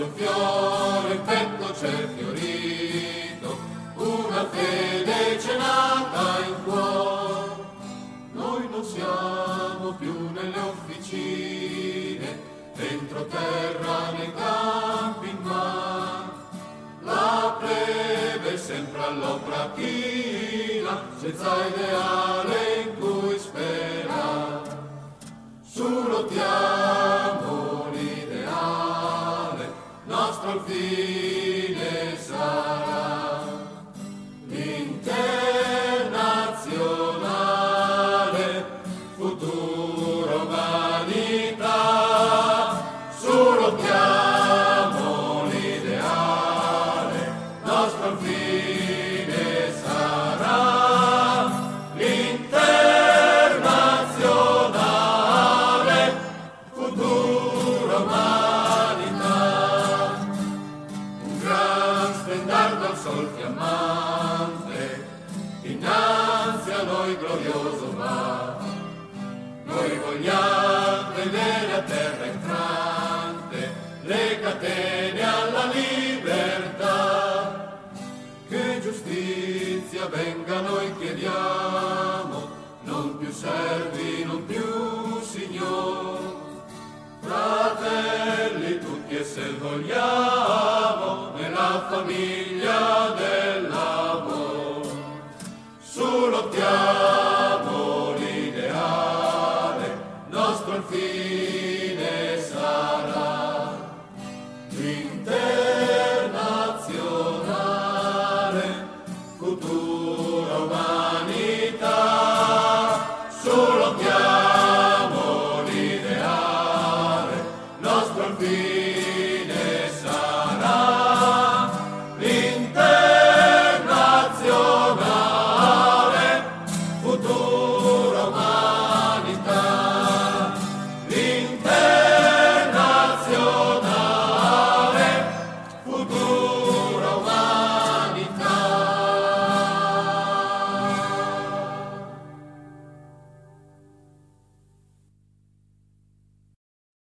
un fiore in petto c'è fiorito, una fede c'è nata in cuore. Noi non siamo più nelle officine, dentro terra nei campi in mare. La plebe è sempre all'opera china, senza ideale in cui spera. Su lottiamo l'ideale, nostro al fine sarà. L'internazionale, futura umanità. Su lottiamo l'ideale, nostro al fine sarà. L'internazionale, futura umanità. Un gran stendardo al sol fiammante, innanzi a noi glorioso va. Noi vogliamo vedere a terra infrante le catene alla libertà. Che giustizia venga noi chiediamo, non più servi, non più signor. Fratelli tutti e se vogliamo, nella famiglia